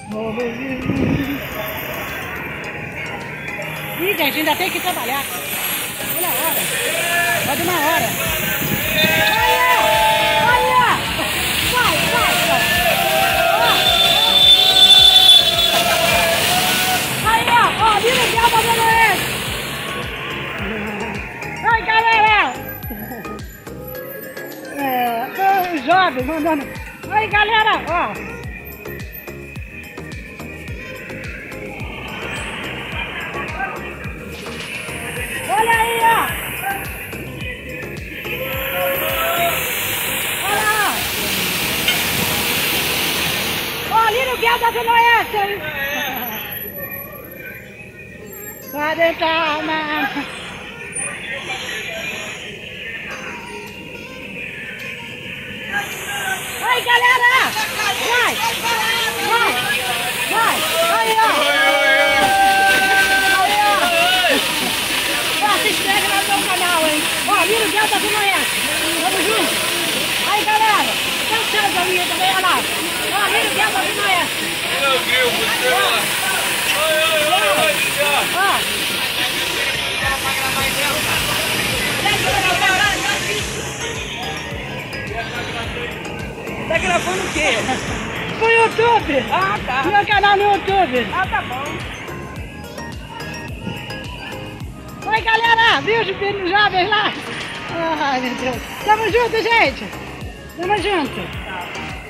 Ih, gente, ainda tem que trabalhar. Olha a hora. Pode uma hora. Olha! Olha! Vai, vai, vai. Aí, ó. Ó, ali no céu fazendo isso. Oi, galera. Os jovens mandando. Oi, galera. Ó. Olha aí, ó! Olha lá! Ó, ali no Guia da Zona Oeste, hein? 40 anos! Vai, galera! Vai! Vai! Vai! Aí, ó! Se inscreve lá no meu canal, hein? Ó, ali no Guia da Zona Oeste. Vamos junto. Aí, galera. Tem um chance ali também, olha lá. Ó, ali no Guia da Zona Oeste. Olha o grilo, você lá. Ó. Tá gravando o quê? Pro YouTube. Ah, tá. Meu canal no YouTube. Ah, tá bom. Oi, galera! Viu os filhos jovens lá? Ai, meu Deus. Tamo junto, gente! Tamo junto!